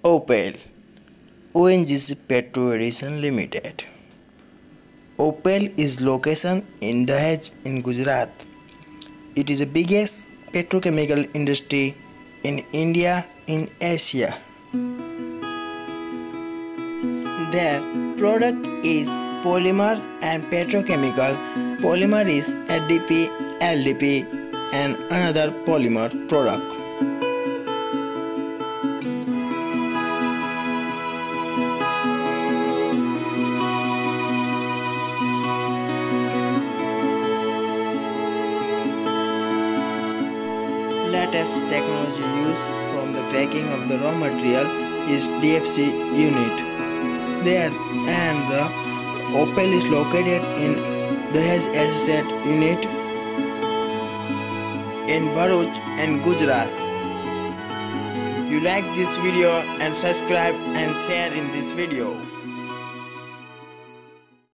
Opal ONGC Petrochemical Limited. Opal is location in Dahej in Gujarat. It is the biggest petrochemical industry in India in Asia. Their product is polymer and petrochemical. Polymer is ADP, LDP and another polymer product. Latest technology used from the cracking of the raw material is DFC unit. There and the Opal is located in Dahej asset unit in Bharuch and Gujarat. You like this video and subscribe and share in this video.